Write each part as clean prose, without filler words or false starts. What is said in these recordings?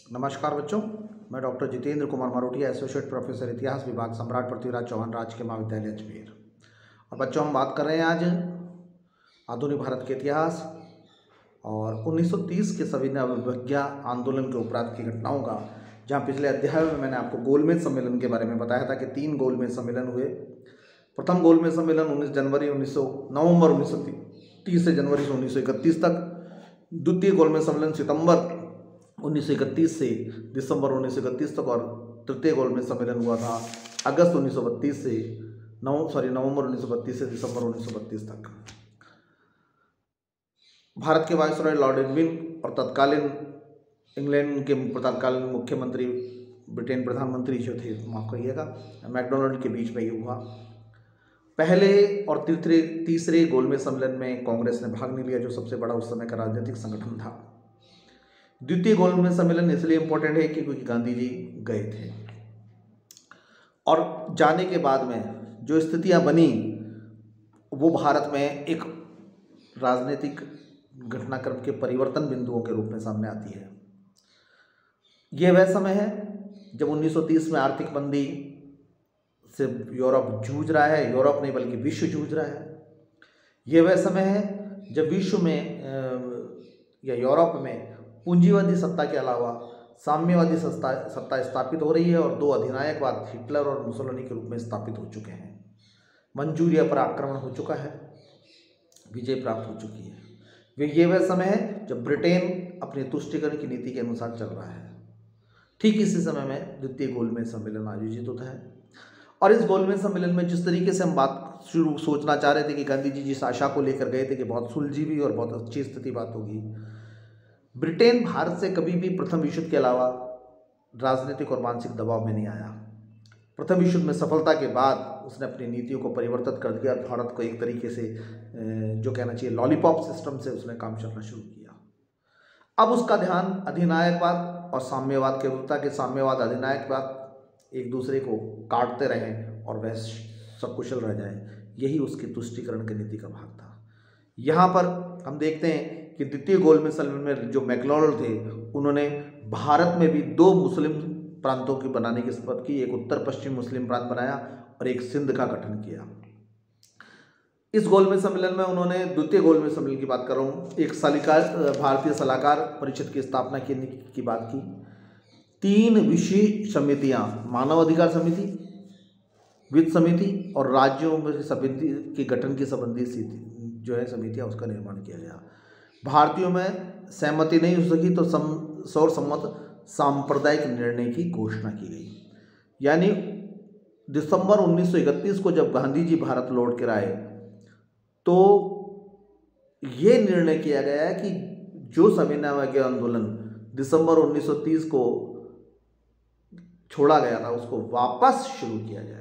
नमस्कार बच्चों, मैं doctor Jitendra Kumar Marotiya, associate professor इतिहास विभाग, सम्राट पृथ्वीराज चौहान राजकीय महाविद्यालय अजमेर। और बच्चों, हम बात कर रहे हैं आज आधुनिक भारत के इतिहास और 1930 के सविनय अवज्ञा आंदोलन के उपरांत की घटनाओं का, जहां पिछले अध्याय में मैंने आपको गोलमेज सम्मेलन के बारे में बताया था कि 3 गोलमेज सम्मेलन हुए। प्रथम गोलमेज सम्मेलन नवंबर 1930 से जनवरी 1931 तक। द्वितीय गोलमेज सम्मेलन सितंबर 1931 से दिसंबर 1931 तक, और तृतीय गोलमेज सम्मेलन हुआ था अगस्त 1932 से नवंबर 1932 से दिसंबर 1932 तक। भारत के वायसरॉय लॉर्ड इरविन और तत्कालीन इंग्लैंड के तत्कालीन मुख्यमंत्री, ब्रिटेन प्रधानमंत्री जो थे, माफ करिएगा, मैकडोनाल्ड के बीच में ये हुआ। पहले और तीसरे गोलमेज सम्मेलन में कांग्रेस ने भाग नहीं लिया, जो सबसे बड़ा उस समय का राजनीतिक संगठन था। द्वितीय गोलमेज सम्मेलन इसलिए इंपॉर्टेंट है क्योंकि गांधी जी गए थे, और जाने के बाद में जो स्थितियां बनी वो भारत में एक राजनीतिक घटनाक्रम के परिवर्तन बिंदुओं के रूप में सामने आती है। ये वह समय है जब 1930 में आर्थिक मंदी से यूरोप जूझ रहा है, यूरोप नहीं बल्कि विश्व जूझ रहा है। ये वह समय है जब विश्व में या यूरोप में पूंजीवादी सत्ता के अलावा साम्यवादी सत्ता स्थापित हो रही है, और 2 अधिनायकवाद हिटलर और मुसोलिनी के रूप में स्थापित हो चुके हैं। मंचूरिया पर आक्रमण हो चुका है, विजय प्राप्त हो चुकी है। ये वह समय है जब ब्रिटेन अपनी तुष्टीकरण की नीति के अनुसार चल रहा है। ठीक इसी समय में द्वितीय गोलमेज सम्मेलन आयोजित होता है, और इस गोलमेज सम्मेलन में जिस तरीके से हम बात सोचना चाह रहे थे कि गांधी जी जिस आशा को लेकर गए थे कि बहुत सुलझी हुई और बहुत अच्छी स्थिति बात होगी, ब्रिटेन भारत से कभी भी प्रथम विश्व के अलावा राजनीतिक और मानसिक दबाव में नहीं आया। प्रथम विश्व में सफलता के बाद उसने अपनी नीतियों को परिवर्तित कर दिया, भारत को एक तरीके से जो कहना चाहिए लॉलीपॉप सिस्टम से उसने काम चलना शुरू किया। अब उसका ध्यान अधिनायकवाद और साम्यवाद के विरुद्ध था कि साम्यवाद अधिनायकवाद एक दूसरे को काटते रहें और वह सकुशल रह जाए। यही उसकी तुष्टीकरण की नीति का भाग था। यहाँ पर हम देखते हैं कि द्वितीय गोलमेज सम्मेलन में जो मैकडोनाल्ड थे, उन्होंने भारत में भी 2 मुस्लिम प्रांतों की बनाने की शपथ की। एक उत्तर पश्चिम मुस्लिम प्रांत बनाया और एक सिंध का गठन किया। इस गोलमेज सम्मेलन में उन्होंने, द्वितीय गोलमेज सम्मेलन की बात कर रहा हूँ, एक भारतीय सलाहकार परिषद की स्थापना की बात की। 3 विशेष समितियाँ, मानव अधिकार समिति, वित्त समिति और राज्यों में समिति के गठन की संबंधी जो है समितियाँ, उसका निर्माण किया गया। भारतीयों में सहमति नहीं हो सकी तो सर्वसम्मत सांप्रदायिक निर्णय की घोषणा की गई। यानी दिसंबर 1931 को जब गांधी जी भारत लौट कर आए तो ये निर्णय किया गया कि जो सविनय अवज्ञा आंदोलन दिसंबर 1930 को छोड़ा गया था उसको वापस शुरू किया जाए।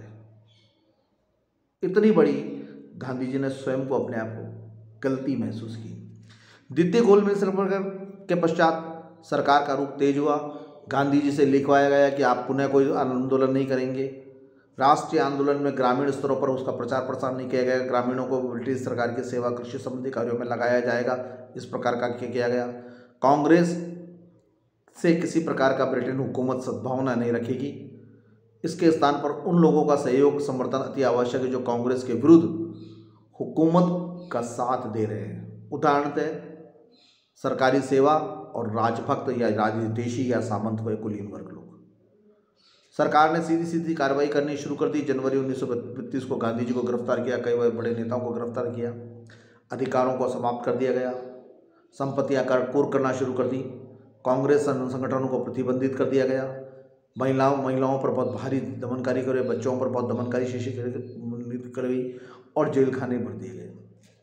इतनी बड़ी गांधी जी ने स्वयं को, अपने आप को गलती महसूस की। द्वितीय गोलमेज सम्मेलन के पश्चात सरकार का रुख तेज हुआ। गांधी जी से लिखवाया गया कि आप पुनः कोई आंदोलन नहीं करेंगे। राष्ट्रीय आंदोलन में ग्रामीण स्तरों पर उसका प्रचार प्रसार नहीं किया गया। ग्रामीणों को ब्रिटिश सरकार की सेवा, कृषि संबंधी कार्यों में लगाया जाएगा, इस प्रकार का किया गया। कांग्रेस से किसी प्रकार का ब्रिटेन हुकूमत सद्भावना नहीं रखेगी। इसके स्थान पर उन लोगों का सहयोग, समर्थन अति आवश्यक है जो कांग्रेस के विरुद्ध हुकूमत का साथ दे रहे हैं। उदाहरणतः सरकारी सेवा और राजभक्त या राजदेशी या सामंत व कुलीन वर्ग लोग। सरकार ने सीधी सीधी कार्रवाई करनी शुरू कर दी। जनवरी 1932 को गांधी जी को गिरफ्तार किया, कई बड़े नेताओं को गिरफ्तार किया, अधिकारों को समाप्त कर दिया गया, संपत्तियां कुर्क करना शुरू कर दी, कांग्रेस संगठनों को प्रतिबंधित कर दिया गया, महिलाओं पर बहुत भारी दमनकारी करे, बच्चों पर बहुत दमनकारी शेषी करी और जेल खाने भर दिए गए।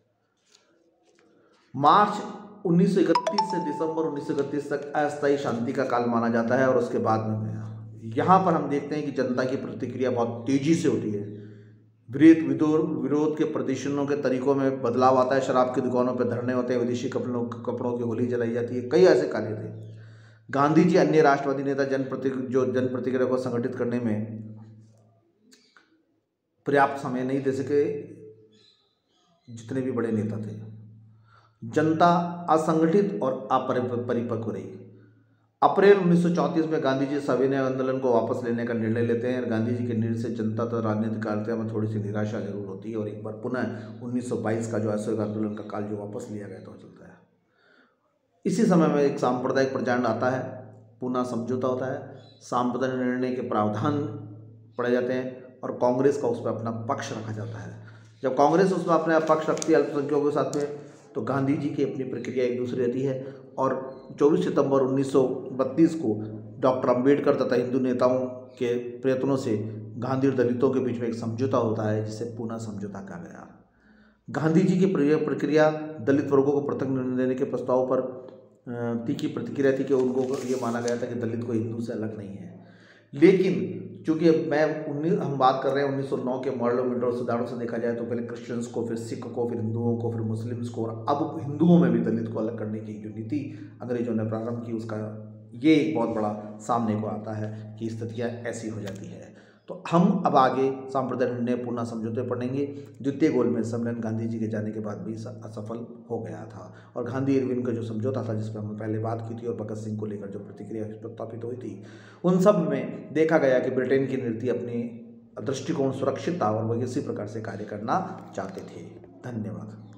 मार्च 1931 से दिसंबर 1931 तक अस्थायी शांति का काल माना जाता है, और उसके बाद में यहाँ पर हम देखते हैं कि जनता की प्रतिक्रिया बहुत तेजी से होती है। विरोध के प्रदर्शनों के तरीकों में बदलाव आता है। शराब की दुकानों पर धरने होते हैं, विदेशी कपड़ों की होली जलाई जाती है। कई ऐसे कार्य थे। गांधी जी, अन्य राष्ट्रवादी नेता जन प्रतिक्रिया को संगठित करने में पर्याप्त समय नहीं दे सके। जितने भी बड़े नेता थे, जनता असंगठित और अपरिपक्व रही। अप्रैल 1934 में गांधी जी सविनय आंदोलन को वापस लेने का निर्णय लेते हैं। गांधी जी के निर्णय से जनता तो राजनीतिक कार्यकर्ता में थोड़ी सी निराशा जरूर होती है और एक बार पुनः 1922 का जो असहयोग आंदोलन का काल जो वापस लिया गया तो चलता है। इसी समय में एक सांप्रदायिक प्रचंड आता है, पूना समझौता होता है, सांप्रदायिक निर्णय के प्रावधान पड़े जाते हैं और कांग्रेस का उस पर अपना पक्ष रखा जाता है। जब कांग्रेस उसमें अपना पक्ष रखती है अल्पसंख्यकों के साथ में, तो गांधी जी की अपनी प्रक्रिया एक दूसरी रहती है और 24 सितंबर 1932 को डॉक्टर अंबेडकर तथा हिंदू नेताओं के प्रयत्नों से गांधी और दलितों के बीच में एक समझौता होता है जिसे पूना समझौता कहा गया। गांधी जी की प्रक्रिया दलित वर्गों को पृथक निर्णय देने के प्रस्ताव पर तीखी प्रतिक्रिया थी कि उनको ये माना गया था कि दलित को हिंदू से अलग नहीं है। लेकिन चूँकि हम बात कर रहे हैं 1909 के मॉडल और सुधारों से देखा जाए तो पहले क्रिश्चियंस को, फिर सिख को, फिर हिंदुओं को, फिर मुस्लिम्स को और अब हिंदुओं में भी दलित को अलग करने की जो नीति अंग्रेजों ने प्रारंभ की, उसका ये एक बहुत बड़ा सामने को आता है कि स्थितियाँ ऐसी हो जाती है। तो हम अब आगे सांप्रदायिक निर्णय पूना समझौते पढ़ेंगे। द्वितीय गोलमेज सम्मेलन गांधी जी के जाने के बाद भी असफल हो गया था और गांधी इरविन का जो समझौता था जिस पर हमने पहले बात की थी और भगत सिंह को लेकर जो प्रतिक्रिया प्रस्तापित हुई थी, उन सब में देखा गया कि ब्रिटेन की नीति अपनी दृष्टिकोण सुरक्षित था और वह इसी प्रकार से कार्य करना चाहते थे। धन्यवाद।